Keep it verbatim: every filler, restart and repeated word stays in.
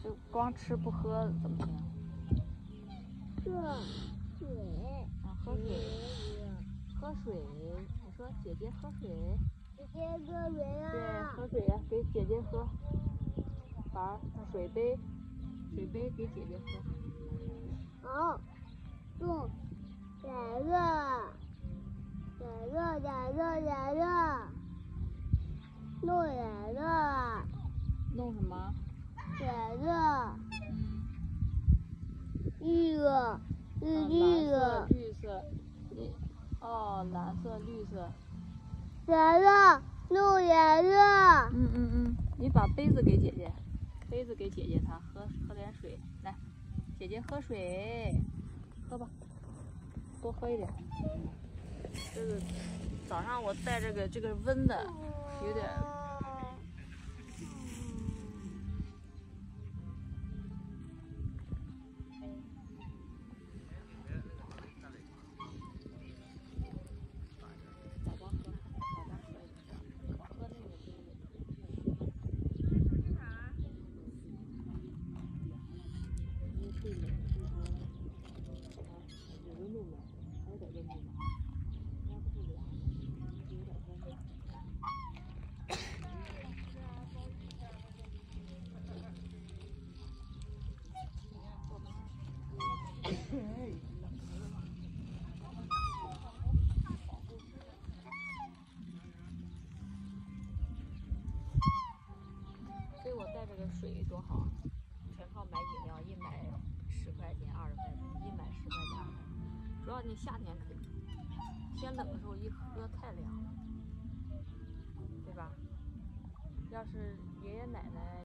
就光吃不喝怎么行？ 喝水。 啊，喝水，喝水。你说姐姐喝水。 姐姐喝水啊。 对，喝水呀、啊，给姐姐喝。把水杯，水杯给姐姐喝。 好，送奶热，奶热，奶热，奶热，弄奶热。 弄什么？ 奶热。 嗯。 绿色，绿绿色，绿色，绿，哦，蓝色，绿色。 奶热，弄奶热。 嗯嗯嗯，你把杯子给姐姐，杯子给姐姐，她喝喝点水。来，姐姐喝水，喝吧，多喝一点。这个早上我带这个这个温的，有点。所以我带这个水多好，全靠买饮料，一买十块钱、二十块钱，一买十块钱、二十块钱。主要你夏天可以，天冷的时候一喝太凉了，对吧？要是爷爷奶奶。